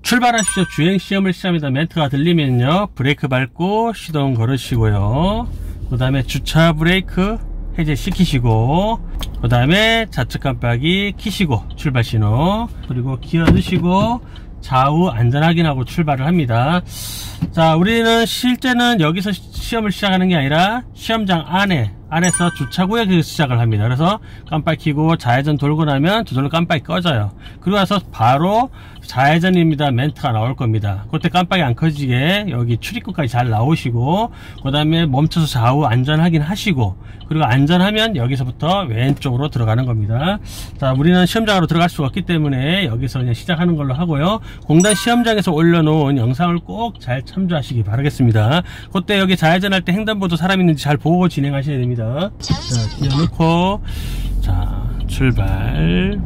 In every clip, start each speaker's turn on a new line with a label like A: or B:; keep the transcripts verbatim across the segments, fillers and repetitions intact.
A: 출발하십시오. 주행시험을 시작합니다. 멘트가 들리면요, 브레이크 밟고 시동 걸으시고요. 그 다음에 주차 브레이크 해제시키시고, 그 다음에 좌측 깜빡이 키시고 출발 신호, 그리고 기어 넣으시고 좌우 안전 확인하고 출발을 합니다. 자, 우리는 실제는 여기서 시험을 시작하는 게 아니라 시험장 안에 안에서 주차구역에서 시작을 합니다. 그래서 깜빡이 켜고 좌회전 돌고 나면 저절로 깜빡이 꺼져요. 그리고 나서 바로 좌회전입니다 멘트가 나올 겁니다. 그때 깜빡이 안 꺼지게 여기 출입구까지 잘 나오시고, 그 다음에 멈춰서 좌우 안전 확인 하시고, 그리고 안전하면 여기서부터 왼쪽으로 들어가는 겁니다. 자, 우리는 시험장으로 들어갈 수가 없기 때문에 여기서 그냥 시작하는 걸로 하고요. 공단 시험장에서 올려놓은 영상을 꼭 잘 참조하시기 바라겠습니다. 그때 여기 좌회전할 때 횡단보도 사람 있는지 잘 보고 진행하셔야 됩니다. 자, 기어 넣고, 자, 출발.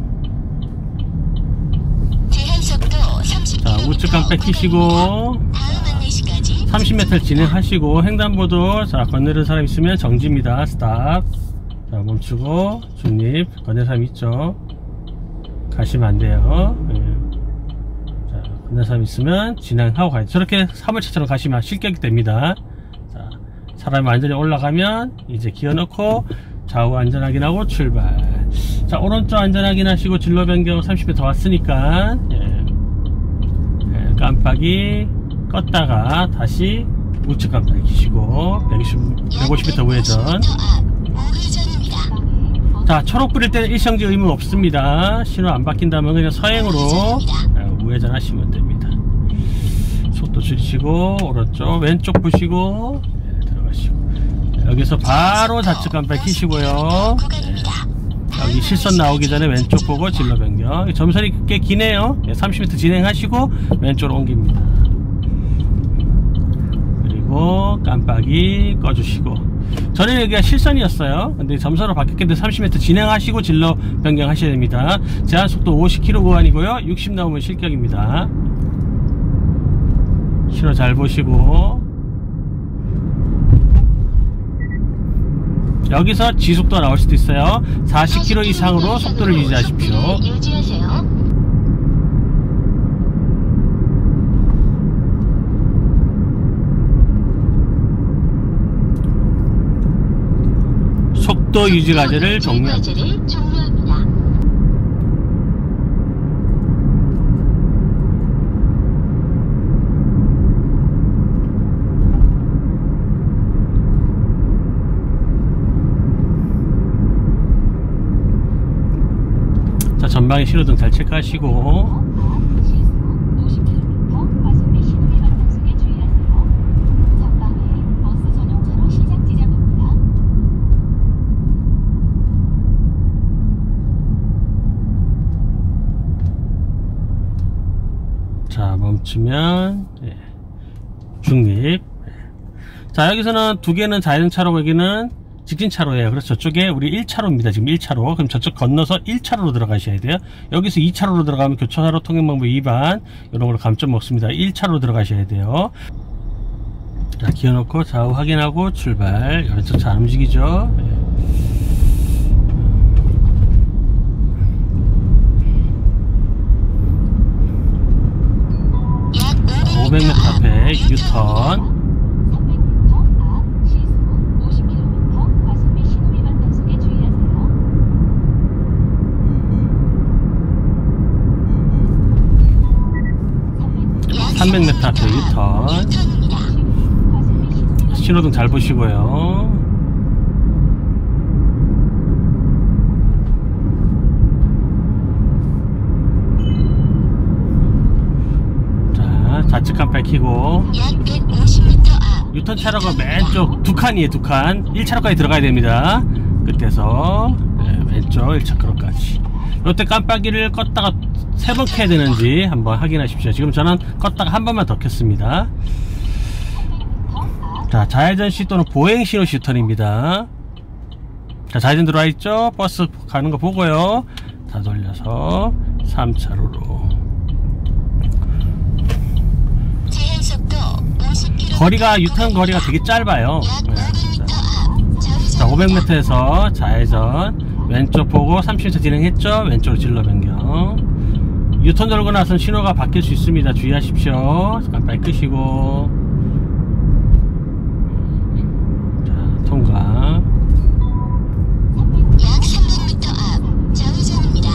A: 자, 우측 깜빡이 켜시고 삼십 미터 진행하시고, 횡단보도 자 건너는 사람 있으면 정지입니다. 스탑. 자, 멈추고 중립. 건너는 사람 있죠? 가시면 안 돼요. 네. 자, 건너는 사람 있으면 진행하고 가야죠. 저렇게 사물차처럼 가시면 실격이 됩니다. 자, 사람이 완전히 올라가면 이제 기어 넣고 좌우 안전 확인하고 출발. 자, 오른쪽 안전 확인하시고 진로 변경 삼십 미터 더 왔으니까, 예. 예, 깜빡이 껐다가 다시 우측 깜빡이 켜시고 백오십 미터 우회전. 자, 초록 불일 때는 일성지 의무 없습니다. 신호 안 바뀐다면 그냥 서행으로 우회전 하시면 됩니다. 속도 줄이시고 오른쪽 왼쪽 보시고, 네, 들어가시고, 여기서 바로 좌측 깜빡이 켜시고요. 네. 여기 실선 나오기 전에 왼쪽 보고 진로 변경. 점선이 꽤 기네요. 삼십 미터 진행하시고 왼쪽으로 옮깁니다. 그리고 깜빡이 꺼주시고. 전에 여기가 실선이었어요. 근데 점선으로 바뀌었기 때문에 삼십 미터 진행하시고 진로 변경하셔야 됩니다. 제한속도 오십 킬로미터 구간이고요 육십 나오면 실격입니다. 신호 잘 보시고, 여기서 지속도가 나올 수도 있어요. 사십 킬로미터 이상으로 속도를 유지하십시오. 속도 유지 과제를 종료합니다. 자, 전방에 신호등 잘 체크하시고, 자, 멈추면, 예, 중립. 자, 여기서는 두 개는 좌회전차로, 여기는 직진차로예요. 그래서 저쪽에 우리 일 차로입니다. 지금 일 차로. 그럼 저쪽 건너서 일 차로로 들어가셔야 돼요. 여기서 이 차로로 들어가면 교차로 통행방법 위반, 이런 걸로 감점 먹습니다. 일 차로로 들어가셔야 돼요. 자, 기어 놓고 좌우 확인하고 출발. 왼쪽 잘 움직이죠? 예. 오백 미터 앞에 유턴. 삼백 미터 앞에 유턴. 신호등 잘 보시고요. 자, 좌측 깜빡이 켜고, 유턴 차로가 왼쪽 두 칸이에요. 두 칸. 일 차로까지 들어가야 됩니다. 끝에서, 네, 왼쪽 일 차로까지. 이때 깜빡이를 껐다가 세 번 켜야 되는지 한번 확인하십시오. 지금 저는 껐다가 한 번만 더 켰습니다. 자, 좌회전 시 또는 보행 신호 유턴입니다. 자, 좌회전 들어와 있죠? 버스 가는 거 보고요. 다 돌려서 삼 차로로. 거리가, 유턴 거리가 되게 짧아요. 네, 자, 오백 미터에서 좌회전 왼쪽 보고 삼십 미터 진행했죠? 왼쪽으로 진로 변경. 유턴 돌고 나서는 신호가 바뀔 수 있습니다. 주의하십시오. 깜빡이 끄시고. 자, 통과.
B: 약 삼백 미터 앞 좌회전입니다.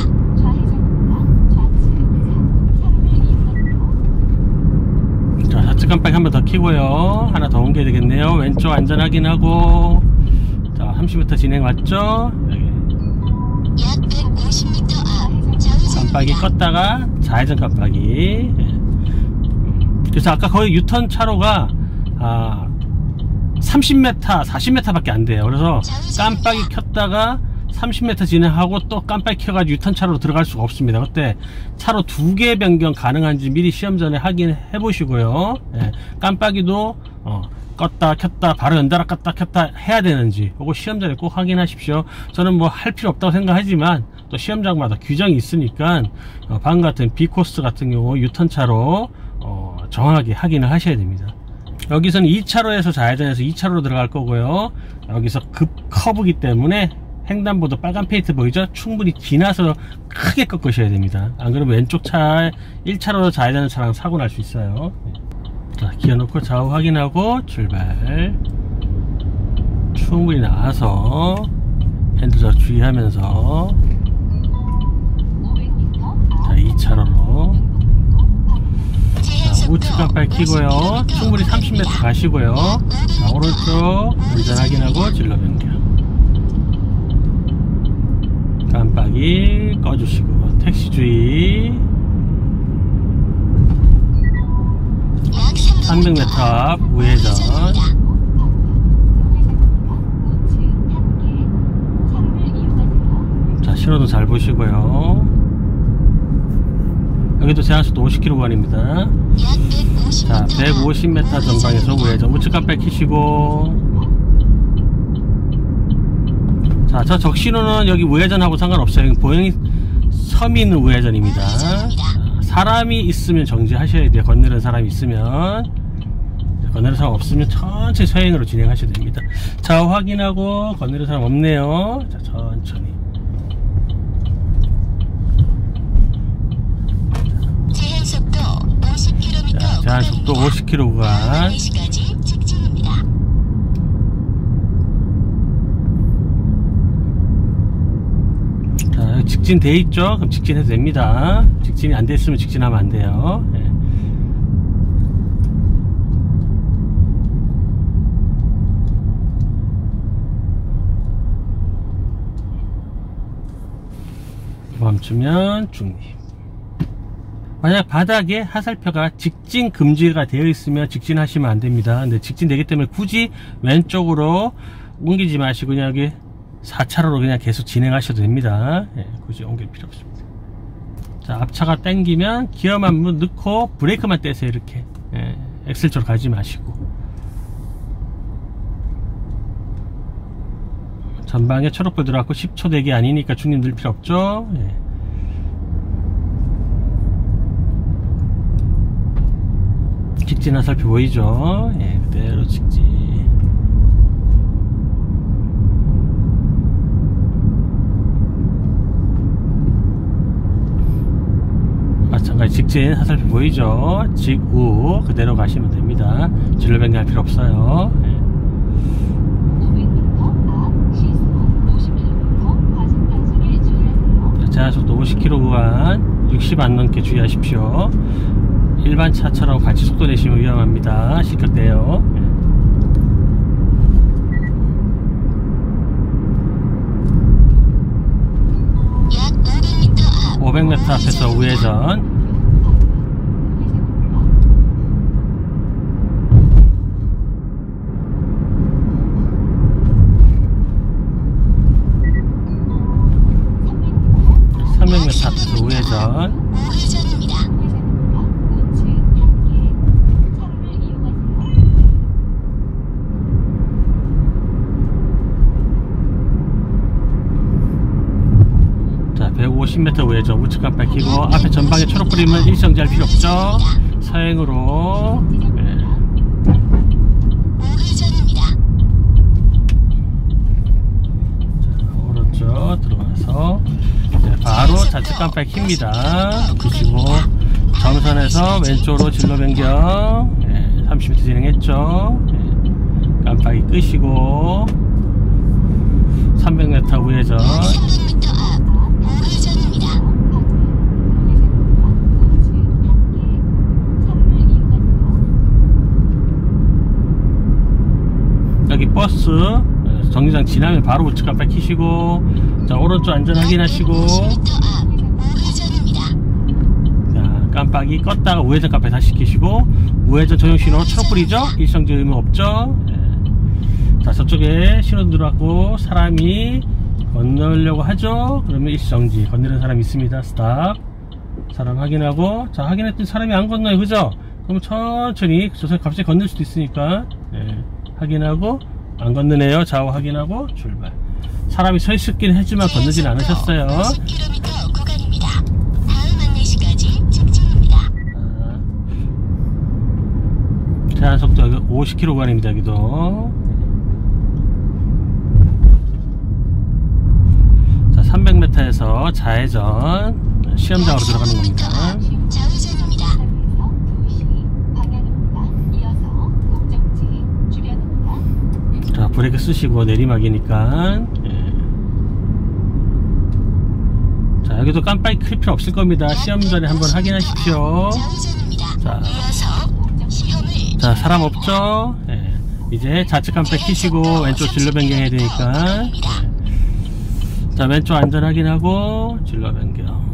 A: 자, 좌측 깜빡이 한 번 더 켜고요. 하나 더 옮겨야 되겠네요. 왼쪽 안전 확인하고. 자, 삼십 미터 진행 맞죠? 여기.
B: 약 백오십 미터 앞 좌회전입니다.
A: 깜빡이 껐다가 좌회전 깜빡이. 예. 그래서 아까 거의 유턴 차로가 아, 삼십 미터, 사십 미터 밖에 안 돼요. 그래서 깜빡이 켰다가 삼십 미터 진행하고 또 깜빡이 켜가지고 유턴 차로로 들어갈 수가 없습니다. 그때 차로 두 개 변경 가능한지 미리 시험 전에 확인해 보시고요. 예. 깜빡이도 어, 껐다 켰다 바로 연달아 껐다 켰다 해야 되는지 그거 시험 전에 꼭 확인하십시오. 저는 뭐 할 필요 없다고 생각하지만 또 시험장마다 규정이 있으니까 어, 방금 같은 B코스 같은 경우 유턴 차로 어, 정확하게 확인을 하셔야 됩니다. 여기서는 이 차로에서 좌회전해서 이 차로로 들어갈 거고요. 여기서 급 커브기 때문에 횡단보도 빨간 페인트 보이죠? 충분히 지나서 크게 꺾으셔야 됩니다. 안 그러면 왼쪽 차 일 차로로 좌회전하는 차랑 사고 날 수 있어요. 자, 기어 놓고 좌우 확인하고 출발. 충분히 나와서 핸들잡 주의하면서 자, 이 차로로 자, 우측 깜빡이 켜고요. 충분히 삼십 미터 가시고요. 자, 오른쪽 운전 확인하고 진로 변경. 깜빡이 꺼주시고 택시 주의. 삼백 미터 앞 우회전. 자, 신호등 잘 보시고요. 여기도 제한속도 오십 킬로미터 구간입니다. 자, 백오십 미터 전방에서 우회전. 우측 깜빡이 켜시고. 자, 저 적신호는 여기 우회전하고 상관없어요. 보행이 섬이 있는 우회전입니다. 자, 사람이 있으면 정지하셔야 돼요. 건너는 사람이 있으면. 건너는 사람 없으면 천천히 서행으로 진행하셔야 됩니다. 자, 확인하고 건너는 사람 없네요. 자, 천천히.
B: 제한속도 오십 킬로미터.
A: 자, 제한속도 오십 킬로미터 구간. 직진 돼 있죠? 그럼 직진해도 됩니다. 직진이 안 됐으면 직진하면 안 돼요. 예. 멈추면 중립. 만약 바닥에 하살표가 직진 금지가 되어 있으면 직진하시면 안 됩니다. 근데 직진 되기 때문에 굳이 왼쪽으로 옮기지 마시고 그냥 여기 사 차로로 그냥 계속 진행하셔도 됩니다. 예, 굳이 옮길 필요 없습니다. 자, 앞차가 당기면 기어만 넣고 브레이크만 떼세요. 이렇게. 예, 엑셀 쪽으로 가지 마시고. 전방에 초록불 들어왔고 십 초 대기 아니니까 중립 넣을 필요 없죠. 예. 직진 화살표 보이죠? 예, 그대로 직진. 마찬가지 직진 화살표 보이죠? 직우 그대로 가시면 됩니다. 진로 변경할 필요 없어요. 예. 제한속도 오십 킬로미터 구간 육십 안 넘게 주의하십시오. 일반 차처럼 같이 속도 내시면 위험합니다. 실격돼요. 예. 오백 미터 앞에서 우회전. 삼백 미터 앞에서 우회전. 백오십 미터 우회전. 우측 깜빡이 켜고 앞에 전방에 초록불이면 일정지할 필요 없죠. 서행으로. 네. 자, 오른쪽 들어가서 네, 바로 좌측 좌측 깜빡이 킵니다. 끄시고 점선에서 왼쪽으로 진로 변경. 예, 삼십 미터 진행했죠. 예, 깜빡이 끄시고 삼백 미터 우회전.
B: 삼백 미터 앞 우회전입니다.
A: 여기 버스 정류장 지나면 바로 우측 깜빡이 켜시고, 자 오른쪽 안전 확인하시고,
B: 오십 미터 앞 우회전입니다.
A: 자 깜빡이 껐다가 우회전 깜빡이 다시 켜시고, 우회전 전용 신호 초록불이죠? 일성적 의무 없죠? 예. 자 저쪽에 신호 들어왔고 사람이 건너려고 하죠? 그러면 일시정지. 건너는 사람 있습니다. 스탑. 사람 확인하고, 자 확인했더니 사람이 안 건너요, 그죠? 그럼 천천히, 저 사람 갑자기 건널 수도 있으니까, 예. 확인하고, 안 건너네요. 좌우 확인하고 출발. 사람이 서 있었긴 했지만 건너진 않으셨어요.
B: 오십 킬로미터 구간입니다. 다음 안내시까지 직진입니다.
A: 아, 제한 속도 여기 오십 킬로미터 구간입니다. 여기도. 자 삼백 미터에서 좌회전 시험장으로 들어가는 겁니다.
B: 좌회전입니다.
A: 자 브레이크 쓰시고 내리막이니까. 예. 자 여기도 깜빡이 킬 필요 없을 겁니다. 시험 전에 한번 확인하십시오. 자, 자 사람 없죠? 예. 이제 좌측 깜빡이 켜시고 왼쪽 진로 변경해야 되니까. 예. 자 왼쪽 안전 확인하고 진로 변경.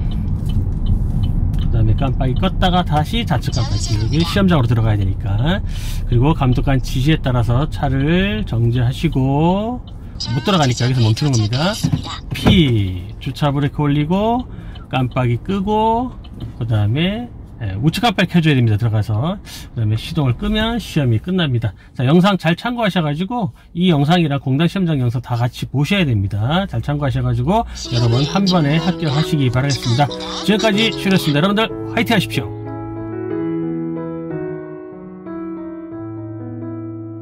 A: 그 다음에 깜빡이 껐다가 다시 좌측 깜빡이 여기 시험장으로 들어가야 되니까. 그리고 감독관 지시에 따라서 차를 정지하시고, 못 들어가니까 여기서 멈추는 겁니다. P 주차 브레이크 올리고 깜빡이 끄고, 그 다음에 우측 깜빡이 켜줘야 됩니다. 들어가서 그 다음에 시동을 끄면 시험이 끝납니다. 자 영상 잘 참고하셔가지고 이 영상이랑 공단 시험장 영상 다 같이 보셔야 됩니다. 잘 참고하셔가지고 여러분 한 번에 합격하시기 바라겠습니다. 지금까지 슈렸습니다. 여러분들 화이팅 하십시오.